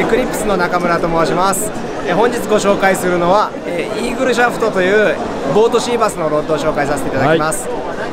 クリップスの中村と申します。本日ご紹介するのは、イーグルシャフトというボートシーバスのロッドを紹介させていただきます。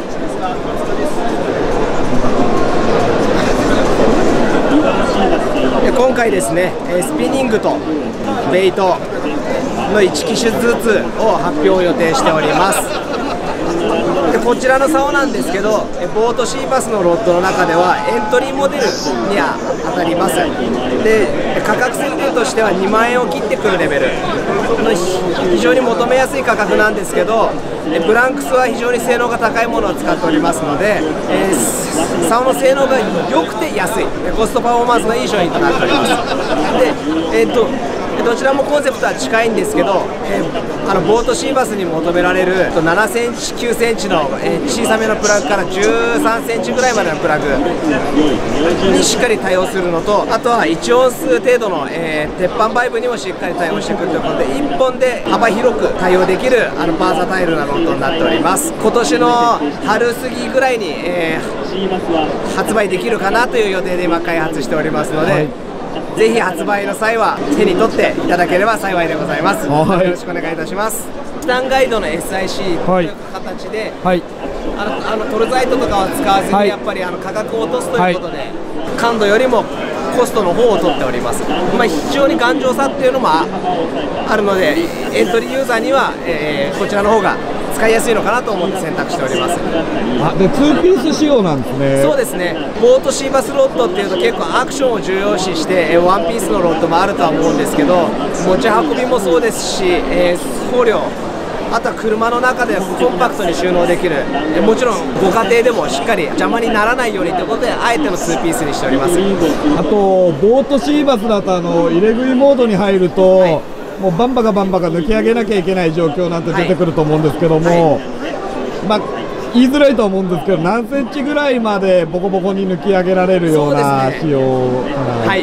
今回ですね、スピニングとベイトの1機種ずつを発表を予定しております。でこちらの竿なんですけど、ボートシーバスのロッドの中ではエントリーモデルには当たります。で価格設定としては2万円を切ってくるレベルの非常に求めやすい価格なんですけど、ブランクスは非常に性能が高いものを使っておりますので、竿の性能が良くて安い、コストパフォーマンスのいい商品となっております。でどちらもコンセプトは近いんですけど、ボートシーバスに求められる7センチ、9センチの、小さめのプラグから13センチぐらいまでのプラグにしっかり対応するのと、あとは1オンス程度の、鉄板バイブにもしっかり対応してくるということで、1本で幅広く対応できるバーサタイルなロッドになっております。今年の春過ぎぐらいに、発売できるかなという予定で今開発しておりますので、ぜひ発売の際は手に取っていただければ幸いでございます。よろしくお願いいたします。チタンガイドの SIC という形で、トルザイトとかは使わずにやっぱり価格を落とすということで、感度よりもコストの方を取っております。非常に頑丈さっていうのもあるので、エントリーユーザーには、こちらの方が使いやすいのかなと思って選択しております。 で2ピース仕様なんですね。 そうですね。ボートシーバスロッドっていうと結構アクションを重要視してワンピースのロッドもあるとは思うんですけど、持ち運びもそうですし、送料、あとは車の中でコンパクトに収納できる、もちろんご家庭でもしっかり邪魔にならないようにということであえての2ピースにしております。 あとボートシーバスだと入れ食いモードに入ると、もうバンバカ抜き上げなきゃいけない状況なんて出てくると思うんですけども、言いづらいと思うんですけど、何センチぐらいまでボコボコに抜き上げられるような仕様かな。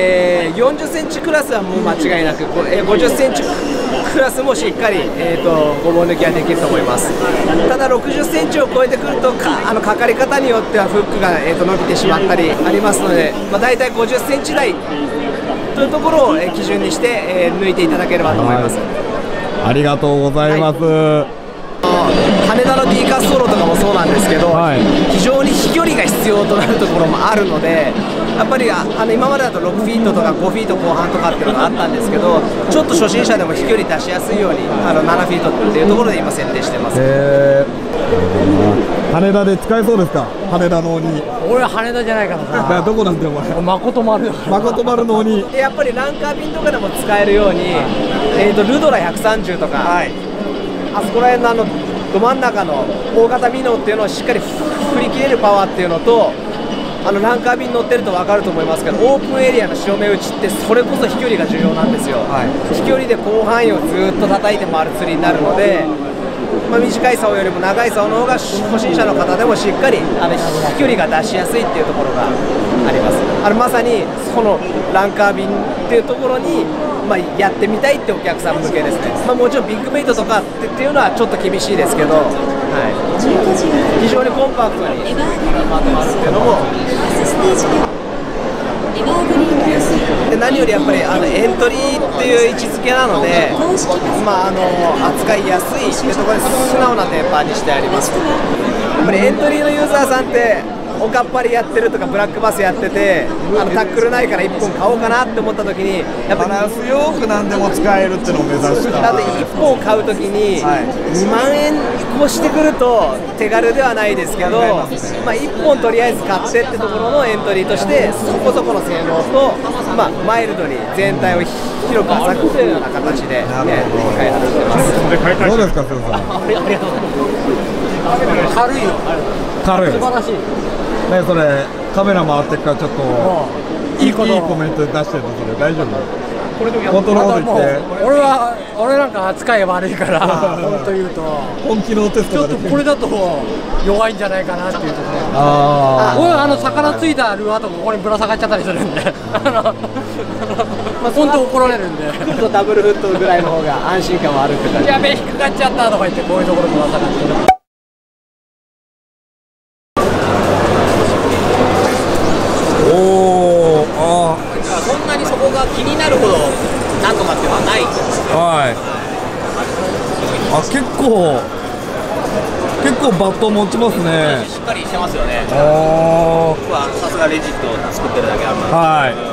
40センチクラスはもう間違いなく、50センチクラスもしっかり、ごぼう抜きはできると思います。ただ60センチを超えてくるとかかり方によってはフックが、伸びてしまったりありますので、だいたい50センチ台というところを基準にして、抜いていただければと思います。 ありがとうございます。 羽田の D 滑走路とかもそうなんですけど、非常に飛距離が必要となるところもあるので、やっぱり今までだと6フィートとか5フィート後半とかっていうのがあったんですけど、ちょっと初心者でも飛距離出しやすいように7フィートっていうところで今設定してます。 羽田で使えそうですか？羽田の鬼。 俺は羽田じゃないからさ。 どこなんだよお前。 誠丸。 誠丸の鬼。 でやっぱりランカー便とかでも使えるように、ルドラ130とか、あそこら辺のど真ん中の大型ミノっていうのをしっかり振り切れるパワーっていうのと、ランカー便乗ってると分かると思いますけど、オープンエリアの正面打ちってそれこそ飛距離が重要なんですよ。飛距離で広範囲をずっと叩いて回る釣りになるので、短い竿よりも長い竿の方が初心者の方でもしっかり飛距離が出しやすいっていうところがあります。まさにそのランカー便っていうところに、やってみたいってお客さん向けですね。もちろんビッグベイトとかっていうのはちょっと厳しいですけど、非常にコンパクトにまとまるっていうのも。で何よりやっぱりエントリーっていう位置づけなので、扱いやすいっていうところで素直なテーパーにしてあります。やっぱりエントリーのユーザーさんっておかっぱりやってるとかブラックバスやっててタックルないから1本買おうかなって思った時に、やっぱバランスよく何でも使えるっていうのを目指した。 だって1本買う時に2万円越してくると手軽ではないですけど、1本とりあえず買ってってところのエントリーとしてそこそこの性能と、マイルドに全体を広く浅くというような形で、開発してます。 どうですか、瀬尾さん。 ありがとうございます。軽いよ。 軽い。 素晴らしい。 それカメラ回ってっからちょっといいコメント出してるの、それ大丈夫？コントロールって。 俺なんか扱い悪いから本当言うと本気のテストがちょっとこれだと弱いんじゃないかなっていうところ。俺魚ついたルアーとかここにぶら下がっちゃったりするんで本当怒られるんで、 ちょっとダブルフットぐらいの方が安心感はあるって感じ。 やべえ引っかかっちゃったとか言ってこういうところぶら下がってる。 そんなにそこが気になる構バット持ちますね。 しっかりしてますよね。 あ僕はさすがレジットを作ってるだけあるので。 はい。